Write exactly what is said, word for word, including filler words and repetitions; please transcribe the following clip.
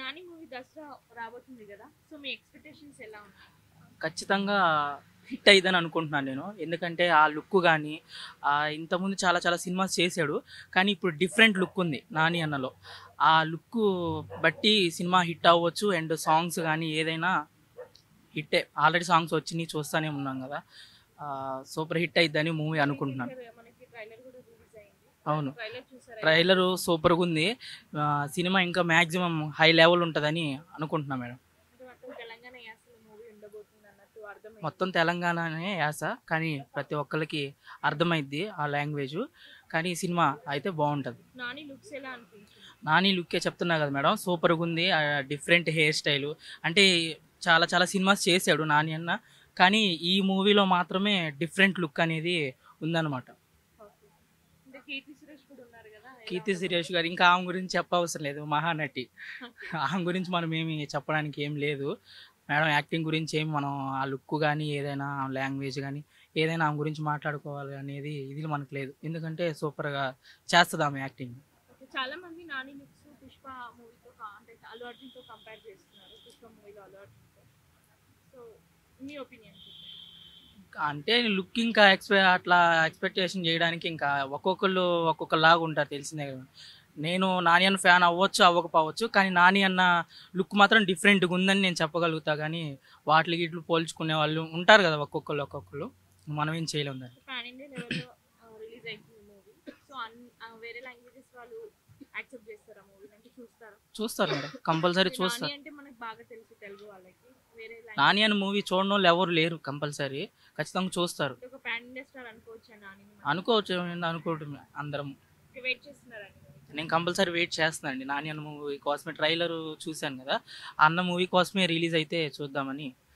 Nani movie Dasara రాబోతుంది కదా, so మీ expectations ఎలా ఉన్నాయి? ఖచ్చితంగా హిట్ అయ్యిదని అనుకుంటున్నాను నేను. ఎందుకంటే ఆ లుక్ కానీ ఇంతకుముందు చాలా చాలా సినిమాస్ చేశాడు, కానీ ఇప్పుడు డిఫరెంట్ లుక్ ఉంది నాని అన్నలో. ఆ లుక్ బట్టి సినిమా హిట్ అవ్వచ్చు. అండ్ సాంగ్స్ కానీ ఏదైనా హిట్టే. ఆల్రెడీ సాంగ్స్ వచ్చినాయి, చూస్తూనే ఉన్నాం కదా. సూపర్ హిట్ అయిద్దని మూవీ అనుకుంటున్నాను. మనకి ట్రైలర్ కూడా రిలీజ్ అయింది. అవును, ట్రైలర్ చూసారా? ట్రైలర్ సూపర్గా ఉంది. ఆ, సినిమా ఇంకా మ్యాక్సిమం హై లెవెల్ ఉంటుందని అనుకుంటున్నాను మేడం. అంటే మొత్తం తెలంగాణ యాసలో మూవీ ఉండబోతుంది అన్నట్టు అర్థమైంది. మొత్తం తెలంగాణనే యాస, కానీ ప్రతి ఒక్కరికి అర్థమైద్ది ఆ లాంగ్వేజ్. కానీ ఈ సినిమా అయితే బాగుంటుంది. నాని లుక్స్ ఎలా అనిపించింది? నాని లుక్కే చెప్తున్నా కదా మేడం, సూపర్గా ఉంది. Different hair style. అంటే చాలా చాలా సినిమాస్ చేశాడు నాని అన్న, కానీ ఈ మూవీలో మాత్రమే డిఫరెంట్ లుక్ అనేది ఉందన్నమాట. ఓకే. అంటే కీర్తి సురేష్ కూడా ఉన్నారు కదా, ఎలా కీర్తి సురేష్ గారు ఇంకా ఆమె గురించి చెప్పవసరం లేదు, మహానటి. ఉండబోతుంది? ఆమె గురించి మనం ఏమి చెప్పడానికి ఏం లేదు మేడం. యాక్టింగ్ గురించి ఏమి మనం ఆ లుక్ కానీ ఏదైనా లాంగ్వేజ్ కానీ ఏదైనా ఆమె గురించి మాట్లాడుకోవాలి అనేది ఇది మనకు లేదు. ఎందుకంటే సూపర్గా చేస్తుంది ఆమె యాక్టింగ్. ఓకే. చాలా మంది నాని లుక్స్ పుష్ప మూవీతో అంటే అల్లు అర్జున్తో కంపేర్ చేస్తున్నారు, పుష్ప మూవీలో అల్లు అర్జున్తో. సో మీ ఒపీనియన్? అంటే లుక్ ఇంకా ఎక్స్పె అట్లా ఎక్స్పెక్టేషన్ చేయడానికి ఇంకా ఒక్కొక్కళ్ళు ఒక్కొక్కలాగా ఉంటారు, తెలిసిందే కదా. నేను నాని అన్న ఫ్యాన్ అవ్వచ్చు అవ్వకపోవచ్చు, కానీ నాని అన్న లుక్ మాత్రం డిఫరెంట్గా ఉందని నేను చెప్పగలుగుతా. కానీ వాటికి ఇట్లు పోల్చుకునే వాళ్ళు ఉంటారు కదా, ఒక్కొక్కళ్ళు ఒక్కొక్కళ్ళు. మనం ఏం చేయలేము దాన్ని. పాన్ ఇండియా లెవెల్లో రిలీజ్ అవుతుంది మూవీ. సో అన్ వేరే లాంగ్వేజెస్ వాళ్ళు యాక్సెప్ట్ చేస్తారా మూవీ అంటే చూస్తారా? చూస్తారు మేడం, కంపల్సరీ నాని చూస్తారు. అంటే మనకు బాగా తెలుసు తెలుగు వాళ్ళకి, వేరే నాని లాంగ్వేజ్ అన్న మూవీ చూడడం వాళ్ళు ఎవరు లేరు, కంపల్సరీ ఖచ్చితంగా చూస్తారు. ఒక పాన్ ఇండియా స్టార్ అనుకోవచ్చు నాని. అనుకోవచ్చు, అనుకోవటం అందరం. వెయిట్ చేస్తున్నారండి. నేను కంపల్సరీ వెయిట్ చేస్తున్నానండి నాని అన్న మూవీ కోసమే. ట్రైలర్ చూశాను కదా, అన్న మూవీ కోసమే రిలీజ్ అయితే చూద్దామని